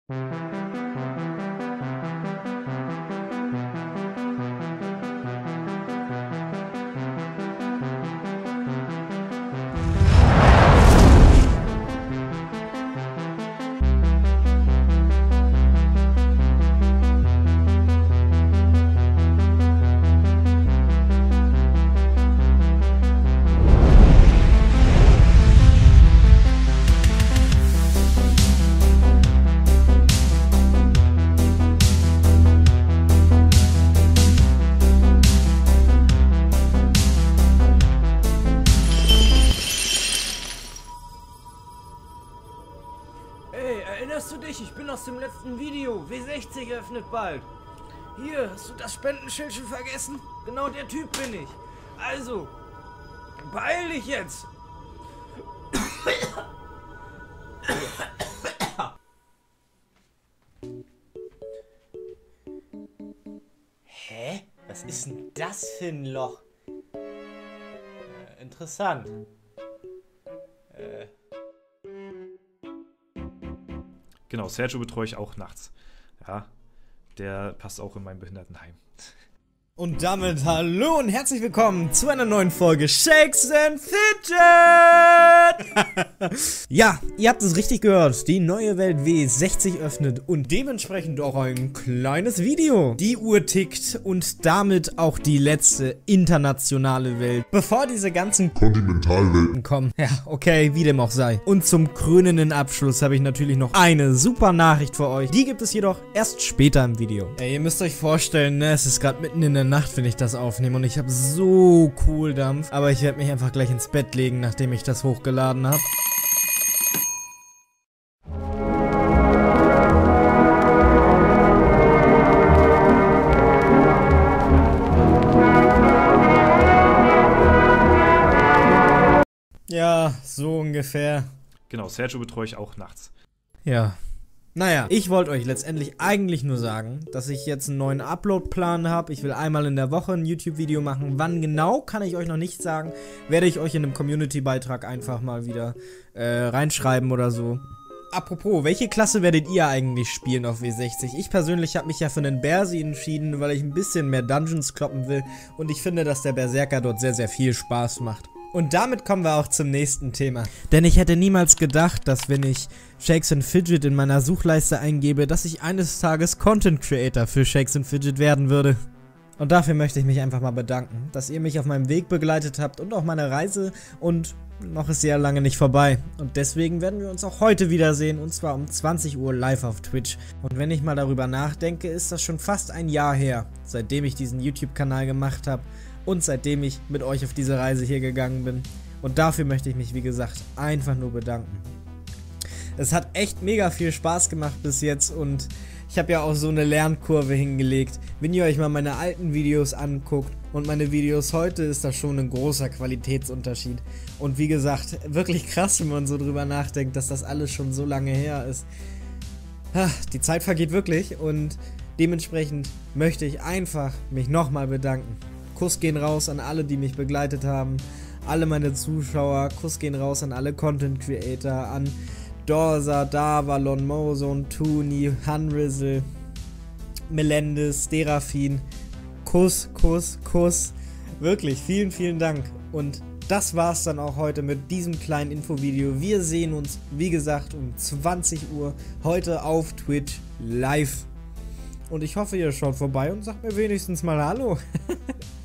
Hey, erinnerst du dich? Ich bin aus dem letzten Video. W60 öffnet bald. Hier, hast du das Spendenschild schon vergessen? Genau der Typ bin ich. Also, beeil dich jetzt. Hä? Was ist denn das für ein Loch? Interessant. Genau, Sergio betreue ich auch nachts. Ja, der passt auch in mein Behindertenheim. Und damit hallo und herzlich willkommen zu einer neuen Folge Shakes and Fidget! Ja, ihr habt es richtig gehört. Die neue Welt W60 öffnet und dementsprechend auch ein kleines Video. Die Uhr tickt und damit auch die letzte internationale Welt. Bevor diese ganzen Kontinentalwelten kommen. Ja, okay, wie dem auch sei. Und zum krönenden Abschluss habe ich natürlich noch eine super Nachricht für euch. Die gibt es jedoch erst später im Video. Ey, ihr müsst euch vorstellen, ne, es ist gerade mitten in der Nacht, wenn ich das aufnehme und ich habe so Kohldampf. Aber ich werde mich einfach gleich ins Bett legen, nachdem ich das hochgeladen habe. Ja, so ungefähr. Genau, Sergio betreue ich auch nachts. Ja. Naja, ich wollte euch letztendlich eigentlich nur sagen, dass ich jetzt einen neuen Upload-Plan habe. Ich will einmal in der Woche ein YouTube-Video machen. Wann genau, kann ich euch noch nicht sagen. Werde ich euch in einem Community-Beitrag einfach mal wieder reinschreiben oder so. Apropos, welche Klasse werdet ihr eigentlich spielen auf W60? Ich persönlich habe mich ja für einen Bersi entschieden, weil ich ein bisschen mehr Dungeons kloppen will. Und ich finde, dass der Berserker dort sehr, sehr viel Spaß macht. Und damit kommen wir auch zum nächsten Thema. Denn ich hätte niemals gedacht, dass wenn ich Shakes and Fidget in meiner Suchleiste eingebe, dass ich eines Tages Content Creator für Shakes and Fidget werden würde. Und dafür möchte ich mich einfach mal bedanken, dass ihr mich auf meinem Weg begleitet habt und auch meine Reise, und noch ist sie ja lange nicht vorbei. Und deswegen werden wir uns auch heute wiedersehen, und zwar um 20 Uhr live auf Twitch. Und wenn ich mal darüber nachdenke, ist das schon fast ein Jahr her, seitdem ich diesen YouTube-Kanal gemacht habe. Und seitdem ich mit euch auf diese Reise hier gegangen bin. Und dafür möchte ich mich, wie gesagt, einfach nur bedanken. Es hat echt mega viel Spaß gemacht bis jetzt und ich habe ja auch so eine Lernkurve hingelegt. Wenn ihr euch mal meine alten Videos anguckt und meine Videos heute, ist das schon ein großer Qualitätsunterschied. Und wie gesagt, wirklich krass, wenn man so drüber nachdenkt, dass das alles schon so lange her ist. Die Zeit vergeht wirklich und dementsprechend möchte ich einfach mich nochmal bedanken. Kuss gehen raus an alle, die mich begleitet haben, alle meine Zuschauer, Kuss gehen raus an alle Content Creator, an Dorsa, Davalon, Mozon, Tuni, Hanrizzle, Melendez, Derafin. Kuss, Kuss, Kuss. Wirklich, vielen, vielen Dank. Und das war's dann auch heute mit diesem kleinen Infovideo. Wir sehen uns, wie gesagt, um 20 Uhr heute auf Twitch live. Und ich hoffe, ihr schaut vorbei und sagt mir wenigstens mal Hallo.